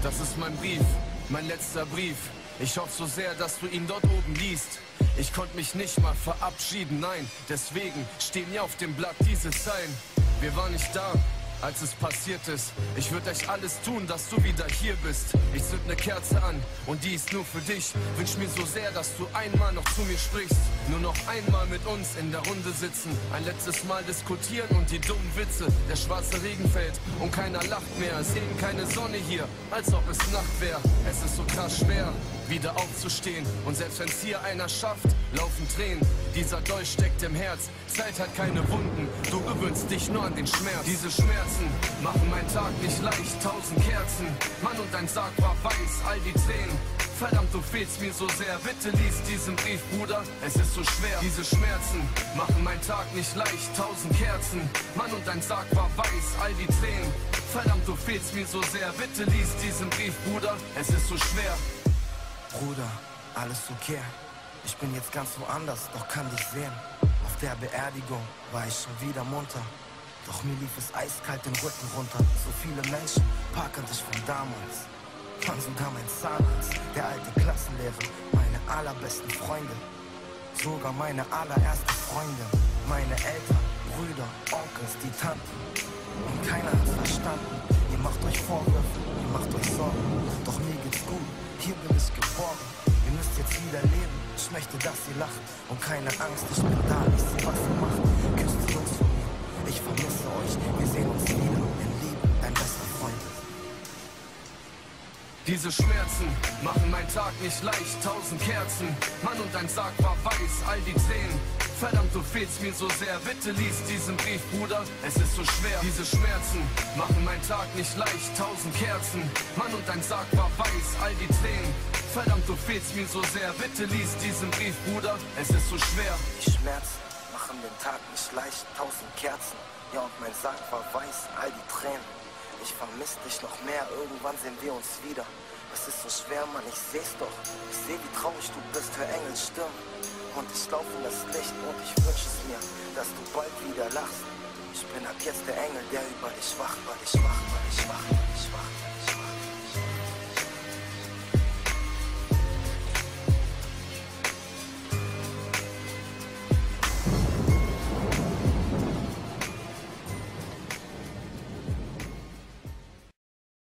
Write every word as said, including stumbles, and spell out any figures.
Das ist mein Brief, mein letzter Brief. Ich hoffe so sehr, dass du ihn dort oben liest. Ich konnte mich nicht mal verabschieden, nein. Deswegen stehen hier auf dem Blatt diese Zeilen. Wir waren nicht da, als es passiert ist. Ich würde echt alles tun, dass du wieder hier bist. Ich zünd ne Kerze an und die ist nur für dich. Wünsch mir so sehr, dass du einmal noch zu mir sprichst. Nur noch einmal mit uns in der Runde sitzen. Ein letztes Mal diskutieren und die dummen Witze. Der schwarze Regen fällt und keiner lacht mehr. Sehen keine Sonne hier, als ob es Nacht wäre. Es ist so krass schwer, wieder aufzustehen. Und selbst wenn's hier einer schafft, laufen Tränen. Dieser Dolch steckt im Herz, Zeit hat keine Wunden. Du gewöhnst dich nur an den Schmerz. Diese Schmerzen machen meinen Tag nicht leicht. Tausend Kerzen, Mann, und dein Sarg war weiß. All die Tränen, verdammt, du fehlst mir so sehr. Bitte lies diesen Brief, Bruder, es ist so schwer. Diese Schmerzen machen meinen Tag nicht leicht. Tausend Kerzen, Mann, und dein Sarg war weiß. All die Tränen, verdammt, du fehlst mir so sehr. Bitte lies diesen Brief, Bruder, es ist so schwer. Bruder, alles okay. Ich bin jetzt ganz woanders, doch kann dich sehen. Auf der Beerdigung war ich schon wieder munter. Doch mir lief es eiskalt den Rücken runter. So viele Menschen parken dich von damals. Mann, sogar mein Zahnarzt, der alte Klassenlehrer, meine allerbesten Freunde. Sogar meine allererste Freundin. Meine Eltern, Brüder, Onkels, die Tanten. Und keiner hat's verstanden. Ihr macht euch Vorwürfe, ihr macht euch Sorgen. Doch mir geht's gut, hier bin ich geboren. Ihr müsst jetzt wieder leben, ich möchte, dass ihr lacht. Und keine Angst, ich bin da, ich seh, was ihr macht. Küsst die Jungs von mir, ich vermisse euch. Wir sehen uns wieder, in Liebe, dein bester Freund. Diese Schmerzen machen meinen Tag nicht leicht. Tausend Kerzen, Mann, und dein Sarg war weiß. All die Tränen, verdammt, du fehlst mir so sehr. Bitte lies diesen Brief, Bruder, es ist so schwer. Diese Schmerzen machen meinen Tag nicht leicht. Tausend Kerzen, Mann, und dein Sarg war weiß. All die Tränen, verdammt, du fehlst mir so sehr. Bitte lies diesen Brief, Bruder, es ist so schwer. Die Schmerzen machen den Tag nicht leicht. Tausend Kerzen, ja, und mein Sarg war weiß. All die Tränen, ich vermiss dich noch mehr. Irgendwann sehen wir uns wieder. Es ist so schwer, Mann, ich seh's doch. Ich seh, wie traurig du bist, hör Engels Stimmen. Und ich lauf in das Licht und ich wünsch es mir, dass du bald wieder lachst. Ich bin ab jetzt der Engel, der über dich wacht, weil ich wach, weil ich wach, weil ich wach.